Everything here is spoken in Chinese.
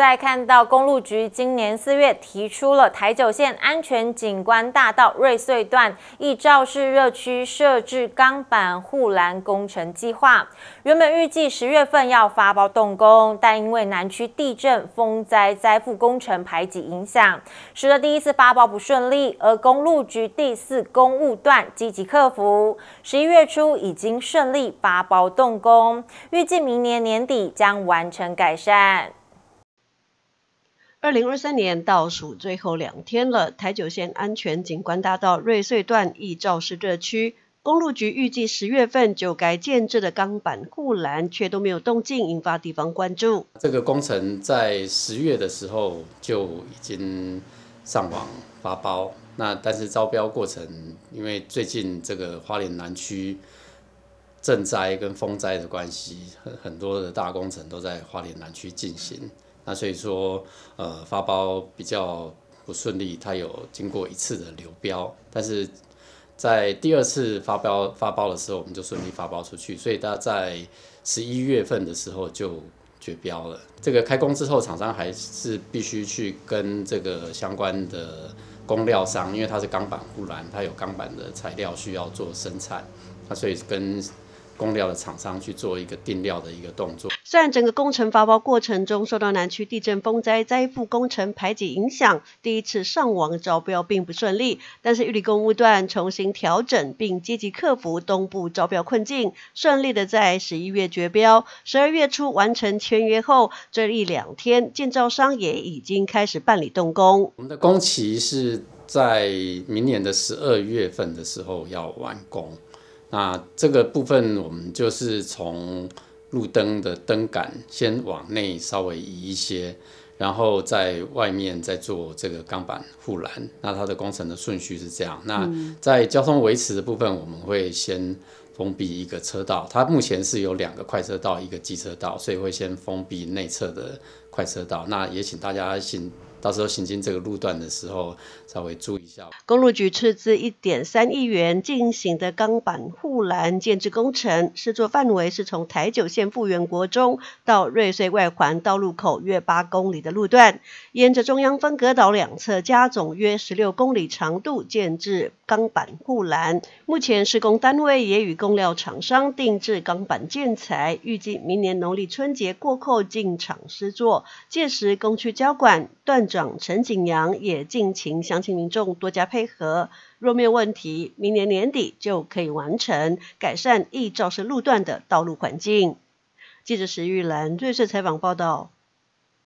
再看到公路局今年4月提出了台九线安全景观大道瑞穗段一肇事热区设置钢板护栏工程计划，原本预计10月份要发包动工，但因为南区地震、风灾灾复工程排挤影响，使得第一次发包不顺利。而公路局第4公务段积极克服，11月初已经顺利发包动工，预计明年年底将完成改善。 2023年倒数最后2天了，台九线安全景观大道瑞穗段易肇事热区，公路局预计10月份就该建制的钢板护栏却都没有动静，引发地方关注。 这个工程在10月的时候就已经上网发包，但是招标过程，因为最近这个花莲南区震灾跟风灾的关系，很多的大工程都在花莲南区进行。那所以说，发包比较不顺利，它有经过1次的流标，但是在第2次发包的时候，我们就顺利发包出去，所以它在11月份的时候就绝标了。这个开工之后，厂商还是必须去跟这个相关的工料商，因为它是钢板护栏，它有钢板的材料需要做生产，那所以跟工料的厂商去做一个定料的一个动作。 虽然整个工程发包过程中受到南区地震风灾灾复工程排挤影响，第一次上网招标并不顺利，但是玉里公务段重新调整并积极克服东部招标困境，顺利的在11月绝标，12月初完成签约后，这1、2天建造商也已经开始办理动工。 我们的工期是在明年的12月份的时候要完工。那这个部分我们就是从路灯的灯杆先往内稍微移一些，然后在外面再做这个钢板护栏。那它的工程的顺序是这样。那在交通维持的部分，我们会先封闭一个车道，它目前是有2个快车道，1个机车道，所以会先封闭内侧的快车道。那也请大家到时候行经这个路段的时候，稍微注意一下。 公路局斥资1.3亿元进行的钢板护栏建制工程，施作范围是从台九线富源国中到瑞穗外环道路口约8公里的路段，沿着中央分隔岛2侧加总约16公里长度建制钢板护栏。目前施工单位也与工料厂商定制钢板建材，预计明年农历春节过后进场施作。届时工区交管段长陈景阳也敬请乡亲民众多加配合，若没有问题，明年年底就可以完成改善易肇事路段的道路环境。记者石玉兰瑞穗采访报道。